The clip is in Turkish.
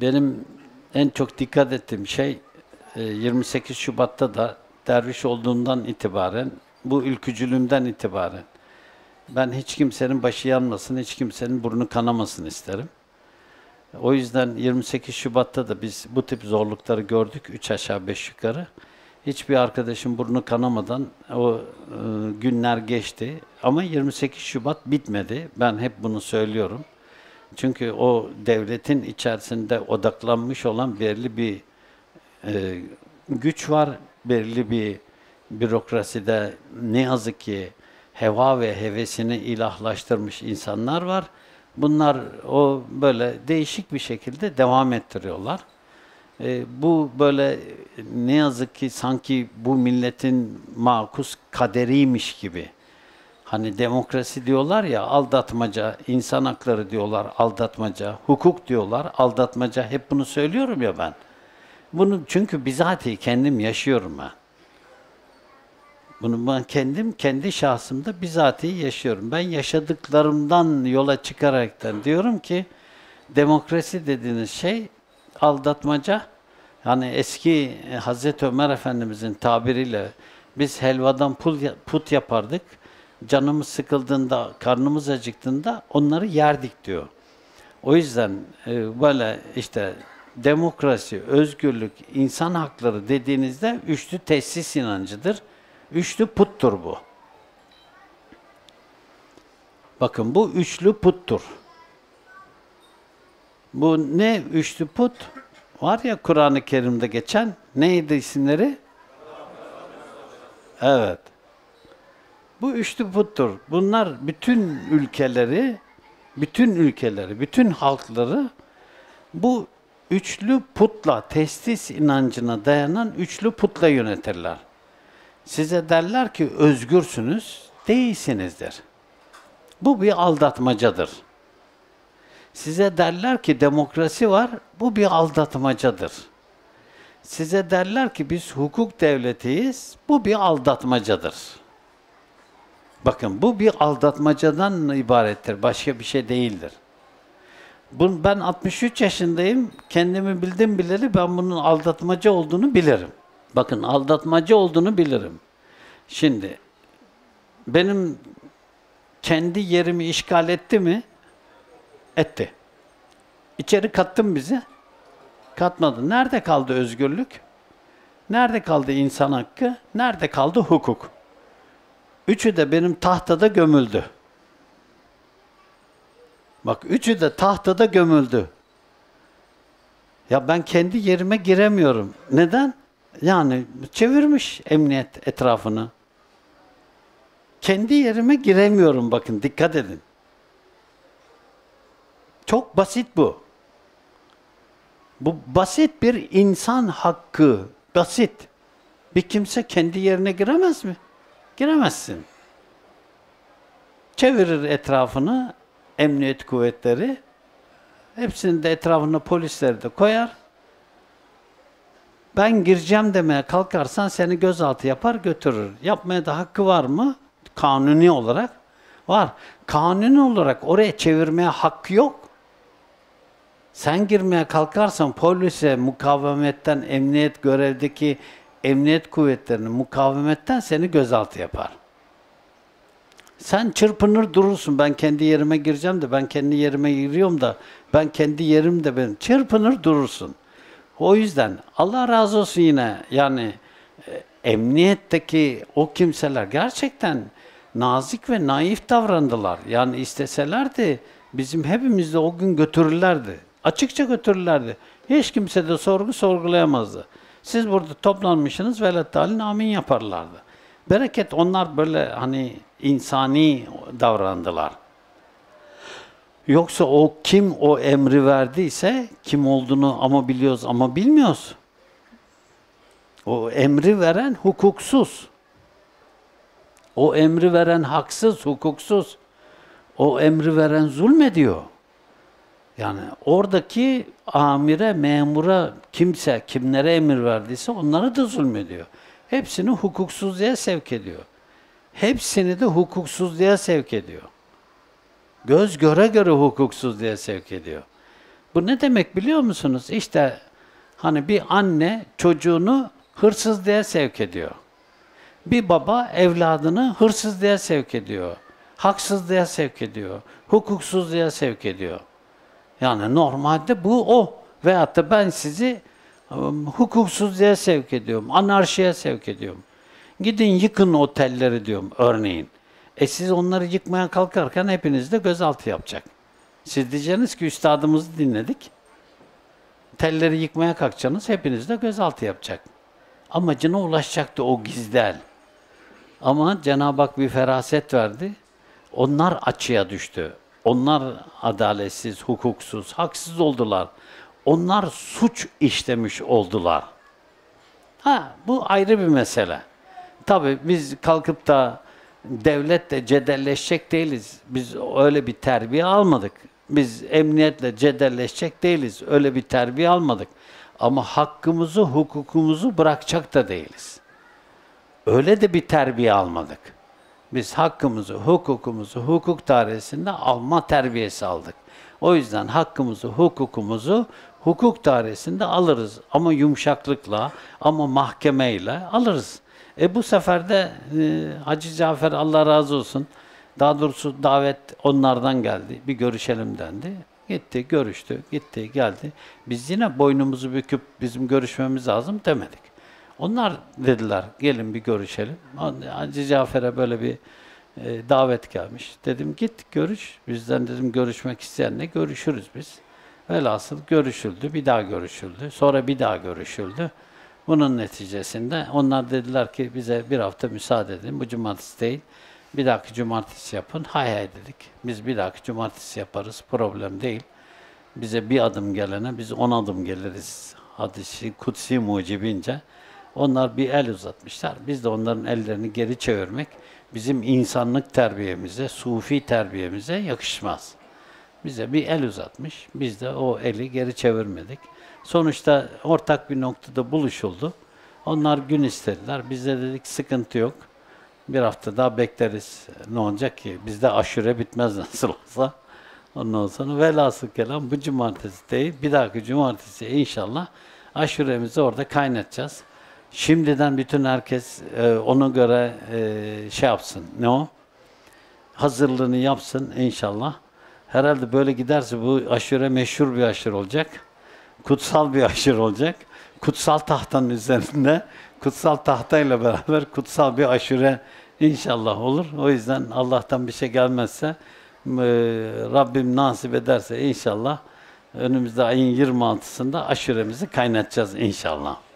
Benim en çok dikkat ettiğim şey 28 Şubat'ta da derviş olduğundan itibaren, bu ülkücülüğümden itibaren ben hiç kimsenin başı yanmasın, hiç kimsenin burnu kanamasın isterim. O yüzden 28 Şubat'ta da biz bu tip zorlukları gördük, 3 aşağı 5 yukarı. Hiçbir arkadaşım burnu kanamadan o günler geçti. Ama 28 Şubat bitmedi. Ben hep bunu söylüyorum. Çünkü o devletin içerisinde odaklanmış olan belirli bir güç var, belirli bir bürokraside ne yazık ki heva ve hevesini ilahlaştırmış insanlar var. Bunlar o böyle değişik bir şekilde devam ettiriyorlar. Bu böyle ne yazık ki sanki bu milletin makus kaderiymiş gibi. Hani demokrasi diyorlar ya, aldatmaca, insan hakları diyorlar, aldatmaca, hukuk diyorlar, aldatmaca. Hep bunu söylüyorum ya ben. Bunu çünkü bizatihi kendim yaşıyorum ben. Bunu ben kendim, kendi şahsımda bizatihi yaşıyorum. Ben yaşadıklarımdan yola çıkaraktan diyorum ki, demokrasi dediğiniz şey aldatmaca. Yani eski Hazreti Ömer Efendimizin tabiriyle biz helvadan put yapardık. Canımız sıkıldığında, karnımız acıktığında onları yerdik diyor. O yüzden böyle işte demokrasi, özgürlük, insan hakları dediğinizde üçlü tesis inancıdır. Üçlü puttur bu. Bakın bu üçlü puttur. Bu ne üçlü put? Var ya Kur'an-ı Kerim'de geçen, neydi isimleri? Evet. Bu üçlü puttur. Bunlar bütün ülkeleri, bütün halkları bu üçlü putla, testis inancına dayanan üçlü putla yönetirler. Size derler ki özgürsünüz, değilsinizdir. Bu bir aldatmacadır. Size derler ki demokrasi var, bu bir aldatmacadır. Size derler ki biz hukuk devletiyiz, bu bir aldatmacadır. Bakın bu bir aldatmacadan ibarettir, başka bir şey değildir. Ben 63 yaşındayım, kendimi bildim bileli ben bunun aldatmaca olduğunu bilirim. Bakın aldatmaca olduğunu bilirim. Şimdi benim kendi yerimi işgal etti mi? Etti. İçeri kattın bizi? Katmadı. Nerede kaldı özgürlük? Nerede kaldı insan hakkı? Nerede kaldı hukuk? Üçü de benim tahtada gömüldü. Bak üçü de tahtada gömüldü. Ya ben kendi yerime giremiyorum. Neden? Yani çevirmiş emniyet etrafını. Kendi yerime giremiyorum, bakın dikkat edin. Çok basit bu. Bu basit bir insan hakkı. Basit. Bir kimse kendi yerine giremez mi? Giremezsin. Çevirir etrafını emniyet kuvvetleri. Hepsinin de etrafına polisleri de koyar. Ben gireceğim demeye kalkarsan seni gözaltı yapar götürür. Yapmaya da hakkı var mı? Kanuni olarak var. Kanuni olarak oraya çevirmeye hakkı yok. Sen girmeye kalkarsan polise mukavemetten, emniyet görevdeki emniyet kuvvetlerinin mukavemetten seni gözaltı yapar. Sen çırpınır durursun, ben kendi yerime gireceğim de, ben kendi yerime giriyorum da, ben kendi yerimde benim. Çırpınır durursun. O yüzden Allah razı olsun yine, yani emniyetteki o kimseler gerçekten nazik ve naif davrandılar. Yani isteselerdi bizim hepimiz de o gün götürürlerdi. Açıkça götürürlerdi. Hiç kimse de sorgulayamazdı. Siz burada toplanmışsınız, velet halin amin yaparlardı. Bereket, onlar böyle hani insani davrandılar. Yoksa o kim o emri verdiyse, kim olduğunu ama biliyoruz ama bilmiyoruz. O emri veren hukuksuz. O emri veren haksız, hukuksuz. O emri veren zulmediyor. Yani oradaki amire, memura kimse, kimlere emir verdiyse onlara da zulmediyor. Hepsini hukuksuzluğa sevk ediyor. Hepsini de hukuksuzluğa sevk ediyor. Göz göre göre hukuksuzluğa sevk ediyor. Bu ne demek biliyor musunuz? İşte hani bir anne çocuğunu hırsızlığa sevk ediyor. Bir baba evladını hırsızlığa sevk ediyor. Haksızlığa sevk ediyor. Hukuksuzluğa sevk ediyor. Yani normalde bu o. Veyahut da ben sizi hukuksuzluğa sevk ediyorum. Anarşiye sevk ediyorum. Gidin yıkın otelleri diyorum örneğin. Siz onları yıkmaya kalkarken hepiniz de gözaltı yapacak. Siz diyeceksiniz ki üstadımızı dinledik. Telleri yıkmaya kalkacaksınız, hepiniz de gözaltı yapacak. Amacına ulaşacaktı o gizli el. Ama Cenab-ı Hak bir feraset verdi. Onlar açığa düştü. Onlar adaletsiz, hukuksuz, haksız oldular. Onlar suç işlemiş oldular. Bu ayrı bir mesele. Tabii biz kalkıp da devletle cedelleşecek değiliz. Biz öyle bir terbiye almadık. Biz emniyetle cedelleşecek değiliz. Öyle bir terbiye almadık. Ama hakkımızı, hukukumuzu bırakacak da değiliz. Öyle de bir terbiye almadık. Biz hakkımızı, hukukumuzu hukuk dairesinde alma terbiyesi aldık. O yüzden hakkımızı, hukukumuzu hukuk dairesinde alırız. Ama yumuşaklıkla, ama mahkemeyle alırız. Bu sefer de Hacı Cafer Allah razı olsun, daha doğrusu davet onlardan geldi. Bir görüşelim dendi. Gitti, görüştü, gitti, geldi. Biz yine boynumuzu büküp bizim görüşmemiz lazım demedik. Onlar dediler, gelin bir görüşelim. Hacı Cafer'e böyle bir davet gelmiş. Dedim git görüş. Bizden dedim görüşmek isteyenle görüşürüz biz. Velhasıl görüşüldü, bir daha görüşüldü. Sonra bir daha görüşüldü. Bunun neticesinde onlar dediler ki bize bir hafta müsaade edin. Bu cumartesi değil. Bir dahaki cumartesi yapın. Hay hay dedik. Biz bir dahaki cumartesi yaparız. Problem değil. Bize bir adım gelene biz 10 adım geliriz. Hadisi kutsi mucibince. Onlar bir el uzatmışlar. Biz de onların ellerini geri çevirmek bizim insanlık terbiyemize, sufi terbiyemize yakışmaz. Bize bir el uzatmış. Biz de o eli geri çevirmedik. Sonuçta ortak bir noktada buluşuldu. Onlar gün istediler. Biz de dedik sıkıntı yok. Bir hafta daha bekleriz. Ne olacak ki? Bizde aşure bitmez nasıl olsa. Ondan sonra velhasıl kelam bu cumartesi değil, bir dahaki cumartesi inşallah aşuremizi orada kaynatacağız. Şimdiden bütün herkes ona göre şey yapsın. Ne o? Hazırlığını yapsın inşallah. Herhalde böyle giderse bu aşure meşhur bir aşure olacak. Kutsal bir aşure olacak. Kutsal tahtanın üzerinde, kutsal tahtayla beraber kutsal bir aşure inşallah olur. O yüzden Allah'tan bir şey gelmezse, Rabbim nasip ederse inşallah önümüzde ayın 26'sında aşuremizi kaynatacağız inşallah.